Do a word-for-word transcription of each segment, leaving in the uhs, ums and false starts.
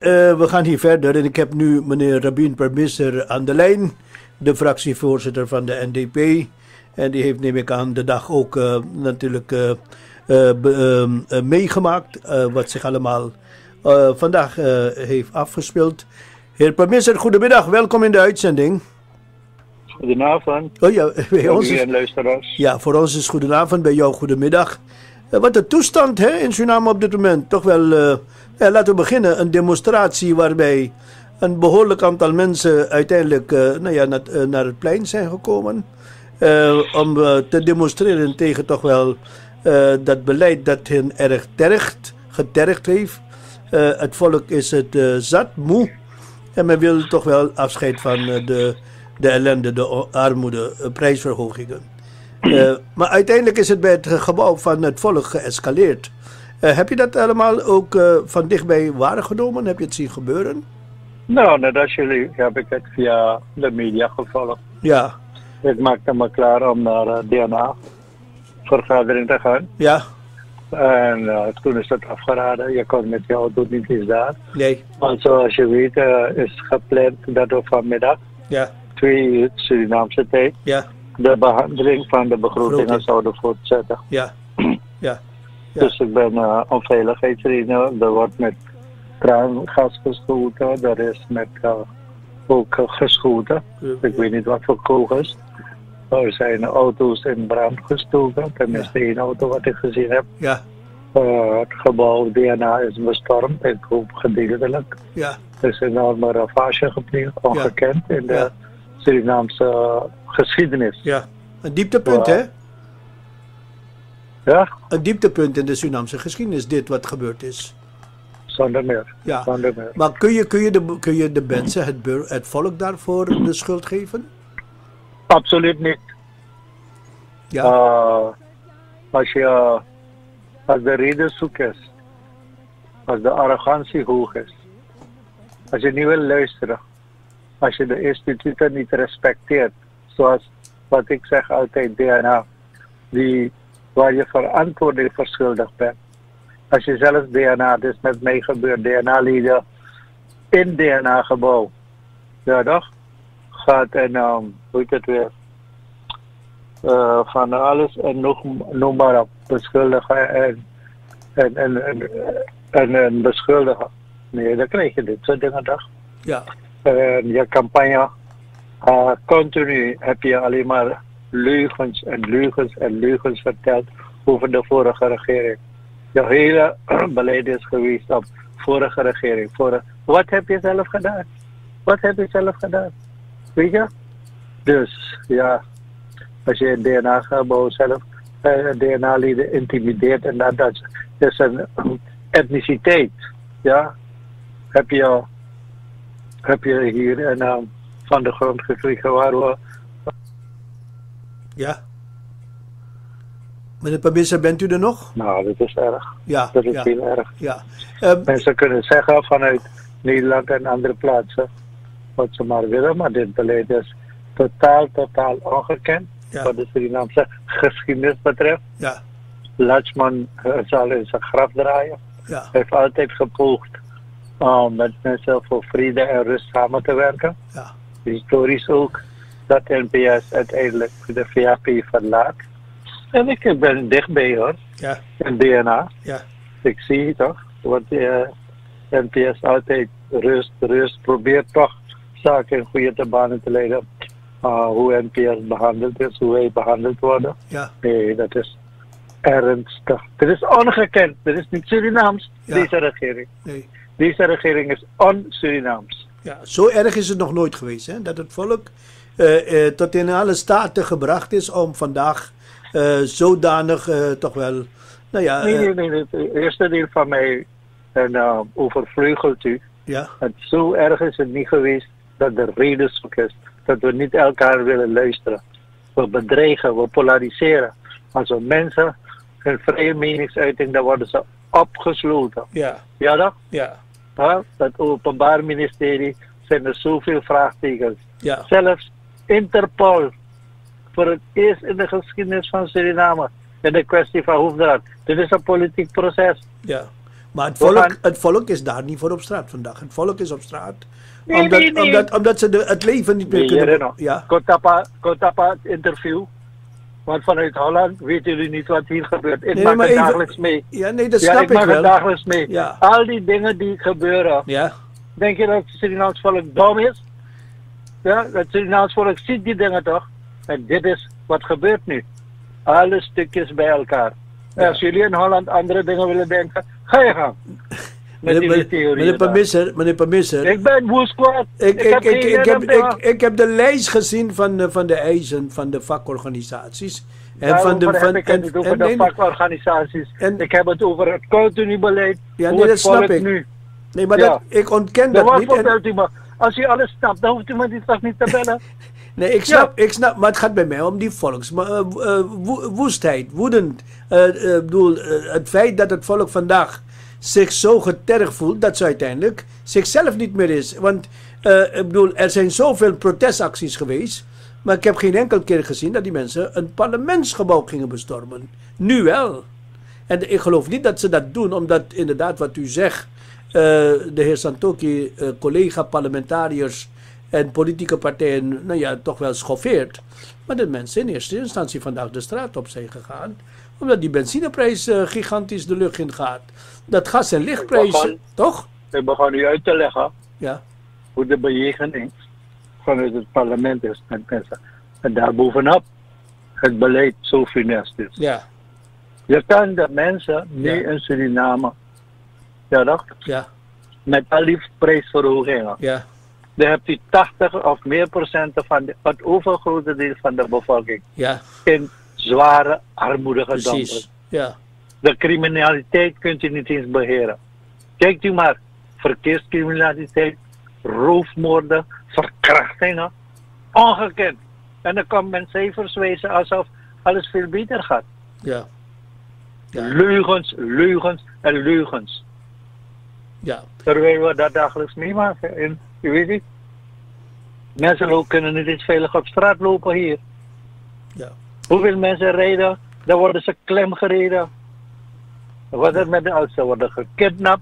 uh, we gaan hier verder en ik heb nu meneer Rabin Permisser aan de lijn, de fractievoorzitter van de N D P. En die heeft, neem ik aan, de dag ook uh, natuurlijk uh, uh, uh, uh, meegemaakt uh, wat zich allemaal uh, vandaag uh, heeft afgespeeld. Heer Permisser, goedemiddag, welkom in de uitzending. Goedenavond. Oh ja, bij ons is, luisteraars. ja, voor ons is goedenavond, bij jou goedemiddag. Uh, wat de toestand hè, in Suriname op dit moment. Toch wel, uh, ja, laten we beginnen, een demonstratie waarbij een behoorlijk aantal mensen uiteindelijk uh, nou ja, naar, uh, naar het plein zijn gekomen. Uh, om uh, te demonstreren tegen toch wel uh, dat beleid dat hen erg tergt, getergd heeft. Uh, het volk is het uh, zat, moe. En men wil toch wel afscheid van uh, de, de ellende, de armoede, uh, prijsverhogingen. Uh, maar uiteindelijk is het bij het gebouw van het volk geëscaleerd. Uh, heb je dat allemaal ook uh, van dichtbij waargenomen? Heb je het zien gebeuren? Nou, net als jullie heb ik het via de media gevolgd. Ja. Ik maakte me klaar om naar uh, D N A-vergadering te gaan. Ja. En uh, toen is het afgeraden. Je kon met je auto niet eens daar. Nee. Want zoals je weet uh, is gepland dat we vanmiddag, ja. twee uur Surinaamse tijd, ja. de behandeling van de begrotingen Begroting. zouden voortzetten. Ja. Ja. Ja. Dus ik ben uh, om veiligheidsredenen. Er wordt met traangas geschoten. Er is met uh, ook uh, geschoten. Ik weet niet wat voor kogels. Er zijn auto's in brand gestoken. Tenminste ja. één auto wat ik gezien heb. Ja. Uh, het gebouw D N A is bestormd. Ik hoop gedeeltelijk. Ja. Er is een enorme ravage gepleegd. Ongekend ja. in de ja. Surinaamse uh, geschiedenis. Ja. Een dieptepunt wow. hè? Ja? Een dieptepunt in de Surinaamse geschiedenis, dit wat gebeurd is. Zonder meer. Ja. Zonder meer. Maar kun je, kun je, de, kun je de mensen, het, bur, het volk daarvoor de schuld geven? Absoluut niet. Ja. Uh, als, je, als de reden zoek is, als de arrogantie hoog is, als je niet wil luisteren, als je de instituten niet respecteert, zoals wat ik zeg altijd D N A, die, waar je verantwoording verschuldigd bent. Als je zelf D N A, dit is met mij gebeurd, D N A-leden in D N A-gebouw, ja toch, gaat en, um, hoe heet het weer, uh, van alles en nog, noem maar op, beschuldigen en, en, en, en, en, en beschuldigen. Nee, dan krijg je dit soort dingen toch. Ja. En je campagne, uh, continu heb je alleen maar leugens en leugens en leugens verteld over de vorige regering. Je hele beleid is geweest op vorige regering. Vorige... Wat heb je zelf gedaan? Wat heb je zelf gedaan? Weet je? Dus ja, als je een D N A-gebouw zelf, uh, D N A-leden intimideert en dat, dat is een um, etniciteit. Ja, heb je, heb je hier een, um, van de grond gekregen waar we. Ja. Meneer Permisser, bent u er nog? Nou, dat is erg. Ja. Dat is ja. heel erg. Ja. Um, Mensen kunnen zeggen vanuit Nederland en andere plaatsen wat ze maar willen, maar dit beleid is totaal, totaal ongekend. Ja. Wat de Surinaamse geschiedenis betreft. Ja. Latchman uh, zal in zijn graf draaien. Ja. Hij heeft altijd gepoogd om met mensen voor vrede en rust samen te werken. Ja. Historisch ook dat N P S uiteindelijk de V A P verlaat. En ik ben dichtbij hoor. Ja. In D N A. Ja. Ik zie toch, want uh, N P S altijd rust, rust, probeert toch zaken in goede banen te leiden. Uh, hoe N P S behandeld is, hoe wij behandeld worden. Ja. Nee, dat is ernstig. Dit is ongekend. Dit is niet Surinaams, ja. Deze regering. Nee. Deze regering is on-Surinaams. Ja, zo erg is het nog nooit geweest, hè? Dat het volk uh, uh, tot in alle staten gebracht is om vandaag uh, zodanig uh, toch wel, nou ja... Uh, nee, nee, nee, het eerste deel van mij en uh, overvleugelt u. Ja. Het zo erg is het niet geweest dat de reden zoek is. Dat we niet elkaar willen luisteren. We bedreigen, we polariseren. Als we mensen hun vrije meningsuiting, dan worden ze opgesloten. Ja. Ja toch? Ja. Ja, dat Openbaar Ministerie zijn er zoveel vraagtekens. Ja. Zelfs Interpol, voor het eerst in de geschiedenis van Suriname, in de kwestie van Hoefdraad. Dit is een politiek proces. Ja. Maar het We volk, gaan- het volk is daar niet voor op straat vandaag. Het volk is op straat Nee, omdat, nee, nee. Omdat, omdat ze de, het leven niet meer Nee, kunnen... heren, Ja, Kotapa, Kotapa interview. Want vanuit Holland weten jullie niet wat hier gebeurt. Ik Nee, maak maar het even- dagelijks mee. ja nee, dat Ja, snap ik ik maak het wel. dagelijks mee. Ja. Al die dingen die gebeuren. Ja, Denk je dat het Surinaams volk dom is? Ja, het Surinaams volk ziet die dingen toch? En dit is wat gebeurt nu. Alle stukjes bij elkaar. Ja. Als jullie in Holland andere dingen willen denken, ga je gang. Met meneer, die meneer, theorieën meneer daar. Permisser, meneer Permisser. Ik ben woest kwaad. Ik, ik, ik, geen ik, ik, heb, idee. ik, ik heb de lijst gezien van, de- van de eisen van de vakorganisaties. En Daarover van de, heb van, ik het en, niet over en- de nee, vakorganisaties. En- ik heb het over het continubeleid. Ja, hoe nee, het dat snap volk ik. nu. nee, maar Ja. dat, ik ontken Dat dat niet. En- vertelt u me. Als u alles snapt, dan hoeft u me die toch niet te bellen. Nee, ik snap, ik snap, maar het gaat bij mij om die volks, maar, eh, eh, wo- woestheid, woedend. Eh, eh, bedoel, eh, het feit dat het volk vandaag zich zo getergd voelt, dat ze uiteindelijk zichzelf niet meer is. Want eh, ik bedoel, er zijn zoveel protestacties geweest, maar ik heb geen enkel keer gezien dat die mensen een parlementsgebouw gingen bestormen. Nu wel. En ik geloof niet dat ze dat doen, omdat inderdaad wat u zegt, eh, de heer Santoki, eh, collega-parlementariërs en politieke partijen, nou ja, toch wel schoffeert. Maar dat mensen in eerste instantie vandaag de straat op zijn gegaan, omdat die benzineprijs eh, gigantisch de lucht in gaat. Dat gas- en lichtprijs, begon- toch? Ik begon nu uit te leggen Ja, hoe de bejegening vanuit het parlement is met mensen. En daarbovenop het beleid zo funest is. ja, Je kan de mensen nu Ja. in Suriname, ja, toch? ja, Met al die prijsverhogingen. ja, Dan hebt u tachtig of meer procenten van de, het overgrote deel van de bevolking ja, in zware armoede gedompeld. precies. Ja, De criminaliteit kunt u niet eens beheren. Kijkt u maar, verkeerscriminaliteit, roofmoorden, verkrachtingen, ongekend. En dan komt men cijfers wijzen alsof alles veel beter gaat. ja, ja, Leugens, leugens en leugens. ja, Terwijl we dat dagelijks meemaken. En, u weet niet, mensen lo- kunnen niet eens veilig op straat lopen hier. ja, Hoeveel mensen rijden, dan worden ze klemgereden. Wat is met de oudsten? Worden gekidnapt.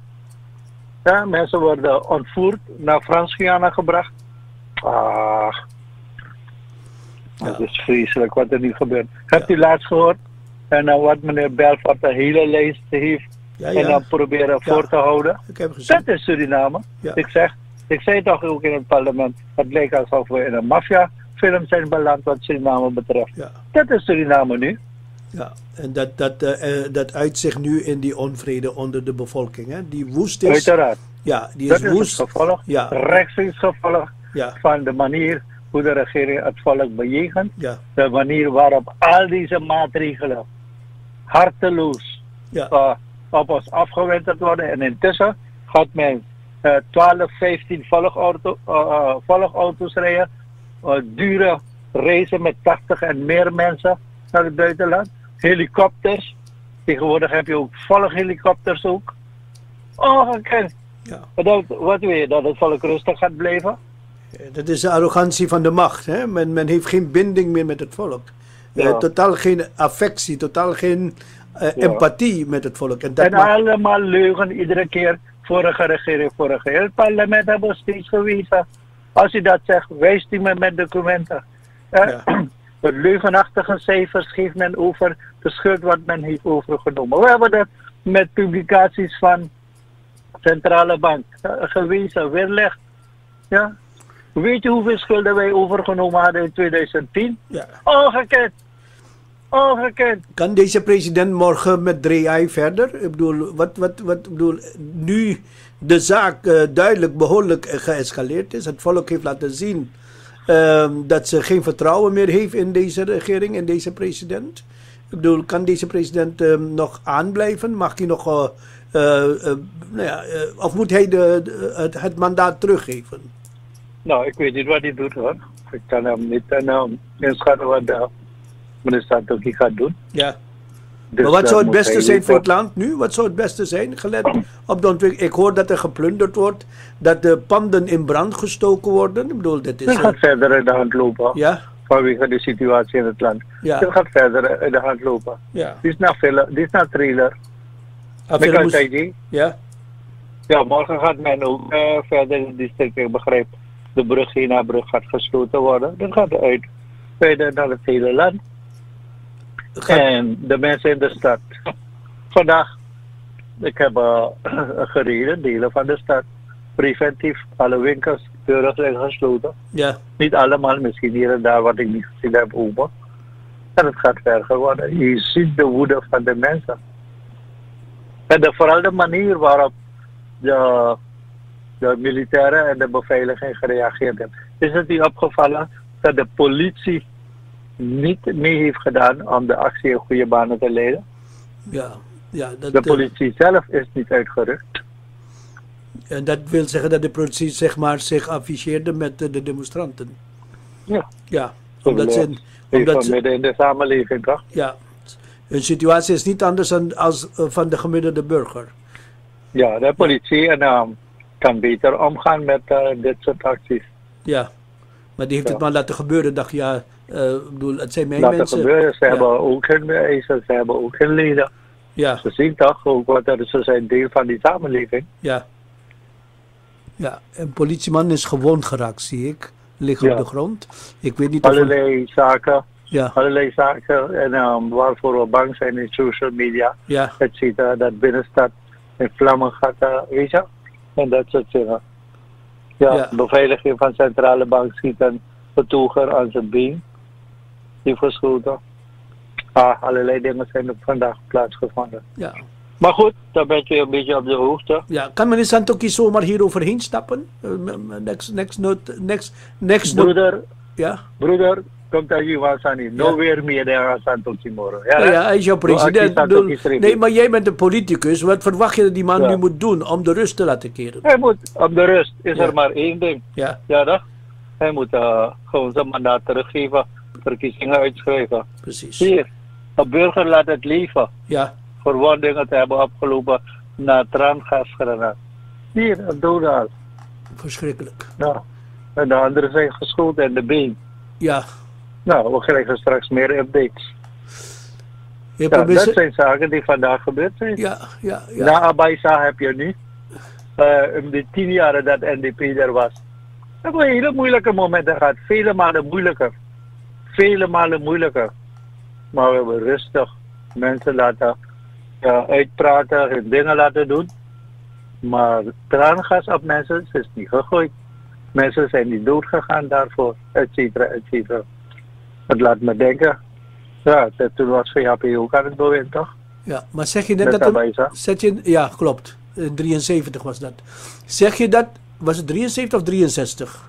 Ja, mensen worden ontvoerd, naar Frans-Guyana gebracht. Ah, Ja. het is vreselijk wat er nu gebeurt. Hebt Ja. u laatst gehoord? En dan wat meneer Belfort de hele lijst heeft ja, en ja. dan proberen Ja. voor te houden. Ik heb gezien. Dat is Suriname. Ja. Ik zeg, ik zei toch ook in het parlement, het lijkt alsof we in een maffiafilm zijn beland wat Suriname betreft. Ja. Dat is Suriname nu. Ja, en dat, dat, eh, eh, dat uit zich nu in die onvrede onder de bevolking. Hè? Die woest is. Uiteraard. Ja, die Dat is is het woest. gevolg, Ja. rechtstreeks gevolg Ja, van de manier hoe de regering het volk bejegent. ja, De manier waarop al deze maatregelen harteloos ja, uh, op ons afgewenteld worden. En intussen gaat men uh, twaalf, vijftien volgauto, uh, uh, volgauto's rijden. Uh, dure reizen met tachtig en meer mensen naar het buitenland. Helikopters. Tegenwoordig heb je ook volghelikopters ook. Ongekend. ja. Dat, wat weet je, dat het volk rustig gaat blijven? Dat is de arrogantie van de macht. Hè? Men, men heeft geen binding meer met het volk. Eh, Ja. totaal geen affectie, totaal geen eh, Ja. empathie met het volk. En dat En maakt- allemaal leugen iedere keer. Vorige regering, vorige regering. Het parlement hebben we steeds gewezen. Als u dat zegt, wijst u me met documenten. Eh, Ja. Met leugenachtige cijfers geeft men over de schuld wat men heeft overgenomen. We hebben dat met publicaties van Centrale Bank eh, gewezen, weerlegd. Ja? Weet je hoeveel schulden wij overgenomen hadden in twintig tien? ja. Ongekend. Ongekend. Kan deze president morgen met drie I verder? Ik bedoel, wat, wat, wat, ik bedoel, nu de zaak eh, duidelijk behoorlijk eh, geëscaleerd is. Het volk heeft laten zien ehm, dat ze geen vertrouwen meer heeft in deze regering, in deze president. Ik bedoel, kan deze president ehm, nog aanblijven? Mag hij nog, eh, eh, eh, nou ja, eh, of moet hij de, de- het, het mandaat teruggeven? Nou, ik weet niet wat hij doet hoor. Ik kan hem niet uh, inschatten wat de meneer Santoki gaat doen. Ja. Dus, Maar wat uh, zou het moet beste hij zijn voor het weten. land nu? Wat zou het beste zijn? Gelet op de ontwikkeling. Ik hoor dat er geplunderd wordt, dat de panden in brand gestoken worden. Ik bedoel, dit is... Het eh, gaat verder in de hand lopen. ja, Vanwege de situatie in het land. Ja. Het gaat verder in de hand lopen. ja. Dit is naar film, dit is naar trailer. Affaire moest- Mekantayji. Ja, Ja, morgen gaat men ook uh, verder in het district. Ik begrijp, de brug hier naar brug gaat gesloten worden. Dat gaat uit verder naar het hele land. gaat, En de mensen in de stad. Vandaag, ik heb uh, gereden, delen van de stad. Preventief, alle winkels, deuren zijn gesloten. ja, Niet allemaal, misschien hier en daar wat ik niet gezien heb open. En het gaat verder worden. Je ziet de woede van de mensen. En de, vooral de manier waarop de, de militairen en de beveiliging gereageerd hebben. Is het niet opgevallen dat de politie niet mee heeft gedaan om de actie in goede banen te leiden? ja, ja. Dat, De eh, politie zelf is niet uitgerukt. en dat wil zeggen dat de politie zeg maar, zich afficheerde met eh, de demonstranten. Ja, Ja, omdat ze, Omdat omdat ze, midden in de samenleving, toch? ja, hun situatie is niet anders dan als eh, van de gemiddelde burger. Ja, de politie en, um, kan beter omgaan met uh, dit soort acties. Ja, maar die heeft Ja. het maar laten gebeuren. Dacht ja, eh, ik bedoel, het zijn mijn Laten mensen. gebeuren. Ze Ja. hebben ook hun eisen, ze hebben ook hun leden. Ja, Ze zien toch ook wat er is, ze zijn deel van die samenleving. ja. Ja, een politieman is gewond geraakt, zie ik. Ligt Ja. op de grond. Ik weet niet of... Allerlei zaken, Ja, allerlei zaken en um, waarvoor we bang zijn in social media, ja, et cetera, dat binnenstad in vlammen gaat, uh, weet je, en dat soort dingen. Ja, Ja. beveiliging van centrale bank schiet een betoger aan zijn been, die verschoten. Ah, allerlei dingen zijn er vandaag plaatsgevonden. ja. Maar goed, dan ben je een beetje op de hoogte. Ja, kan meneer Santoki zomaar hier overheen stappen? Uh, next, next note, next, next note. Broeder, Ja? broeder, komt uit Iwasani. No Ja. weer meer daar aan Santo Timoro. Ja, Ja, hè? ja, hij is jouw president. Doe Bedoel, actie nee, maar jij bent een politicus. Wat verwacht je dat die man Ja. nu moet doen om de rust te laten keren? Hij moet op de rust, is Ja. er maar één ding. Ja, Ja, toch? Hij moet uh, gewoon zijn mandaat teruggeven, verkiezingen uitschrijven. precies. Hier, een burger laat het leven. Ja, Verwondingen te hebben opgelopen na traangasgranaat. Hier, een doodhaal. verschrikkelijk. Ja. En de anderen zijn geschoten in de been. Ja. Nou, we krijgen straks meer updates. Je Ja, probeert dat ze- zijn zaken die vandaag gebeurd zijn. ja, ja, ja. Na Abaisa heb je nu, uh, in de tien jaren dat N D P er was, hebben we hele moeilijke momenten gehad. Vele malen moeilijker. Vele malen moeilijker. Maar we hebben rustig mensen laten ja, uitpraten en dingen laten doen. Maar traangas op mensen is niet gegooid. Mensen zijn niet doodgegaan daarvoor, et cetera, et cetera. Het laat me denken, ja, dat toen was V H P ook aan het bewind, toch? Ja, maar zeg je net Met dat... er- Abaisa. Zet je, ja, klopt. In drieënzeventig was dat. Zeg je dat... Was het drieënzeventig of drieënzestig?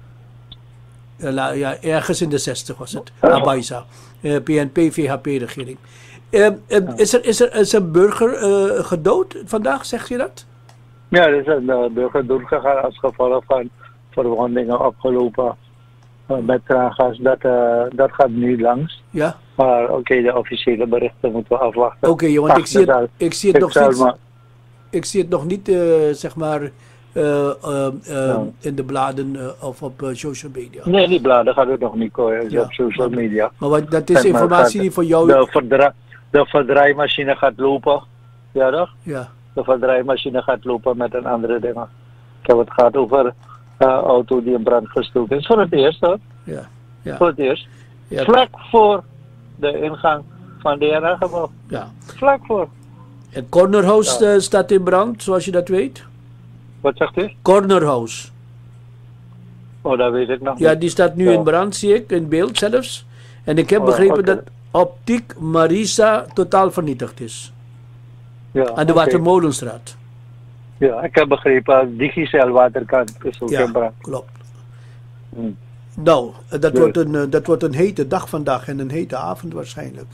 Ja, la- ja, ergens in de zestig was het. Abaisa. Eh, P N P, V H P-regering. Eh, eh, is, er, is, er, is een burger eh, gedood vandaag, zeg je dat? Ja, er is een uh, burger doorgegaan als gevolg van verwondingen opgelopen uh, met traangas. Dat, uh, dat gaat nu langs. Ja? Maar oké, okay, de officiële berichten moeten we afwachten. Oké, okay, want ik zie het, ik zie het ik nog zal niet... maar- Ik zie het nog niet, eh, zeg maar, eh, eh, eh, Ja. in de bladen eh, of op eh, social media. Nee, die bladen gaat het nog niet komen. Het is Ja, op social maar- media. Maar wat, dat is Zeg maar, informatie gaat- die voor jou... De, verdra de verdraaimachine gaat lopen. Ja, toch? Ja, De verdraaimachine gaat lopen met een andere dingen. Ik heb het gehad over een uh, auto die in brand gestoken is. Voor het eerst, hoor. ja, ja. Voor het eerst. Ja, Vlak voor de ingang van de D N A-gebouw. ja. Vlak voor. En Cornerhouse Ja. eh, staat in brand, zoals je dat weet. Wat zegt u? Cornerhouse. Oh, dat weet ik nog Ja, niet. die staat nu Ja. in brand, zie ik, in beeld zelfs. En ik heb Oh, begrepen oké. dat Optiek Marisa totaal vernietigd is. Ja, Aan de oké. Watermolenstraat. Ja, ik heb begrepen, Digicel waterkant is ook Ja, in brand. klopt. Hm. Nou, eh, dat, Ja. wordt een, eh, dat wordt een hete dag vandaag en een hete avond waarschijnlijk.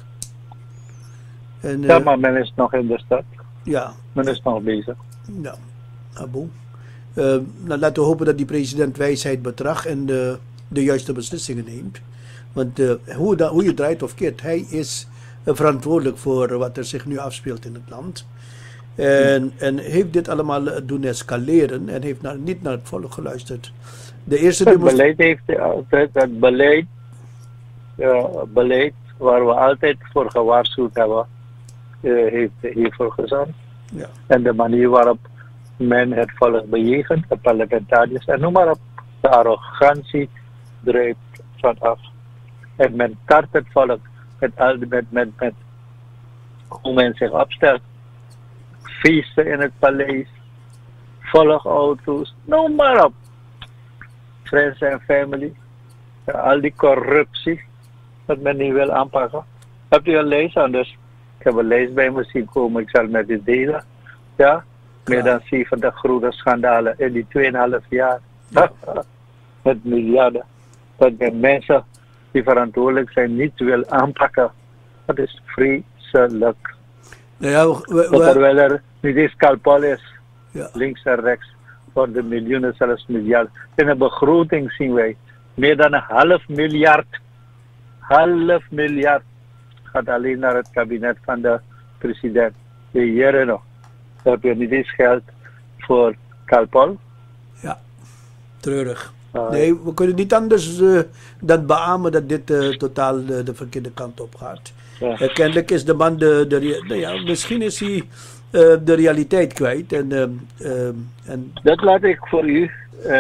En, Ja, eh, maar men is nog in de stad. ja, Men is nog bezig. ja, Abu. Eh, nou, laten we hopen dat die president wijsheid betracht en de, de juiste beslissingen neemt. Want eh, hoe, dat, hoe je draait of keert, hij is eh, verantwoordelijk voor wat er zich nu afspeelt in het land. En, en heeft dit allemaal eh, doen escaleren en heeft naar, niet naar het volk geluisterd. De eerste Het demonstratie... beleid heeft altijd, het beleid, ja, beleid waar we altijd voor gewaarschuwd hebben, eh, heeft hiervoor gezorgd. Ja. En de manier waarop men het volk bejegent, de parlementariërs en noem maar op, de arrogantie druipt vanaf. En men tart het volk met, al die- met, met, met hoe men zich opstelt. Feesten in het paleis, volgauto's, noem maar op. Friends en family. Ja, al die corruptie dat men niet wil aanpakken. Hebt u een lijst anders? Ik heb een lijst bij me zien komen, ik zal met u delen. Ja, meer dan zeventig grote schandalen in die tweeënhalf jaar. Met miljarden. Dat men mensen die verantwoordelijk zijn niet wil aanpakken. Dat is vreselijk. Nou ja, we, we- Dat terwijl er niet eens kalpol is, ja. links en rechts, voor de miljoenen, zelfs miljard. In een begroting zien wij meer dan een half miljard, half miljard gaat alleen naar het kabinet van de president. De heren nog. Dan heb je niet eens geld voor kalpol. Ja, treurig. Uh, Nee, we kunnen niet anders eh, dan beamen dat dit eh, totaal eh, de verkeerde kant op gaat. ja. Eh, kennelijk is de man de, de rea- nou ja, misschien is hij eh, de realiteit kwijt. En, ehm, ehm, en Dat laat ik voor u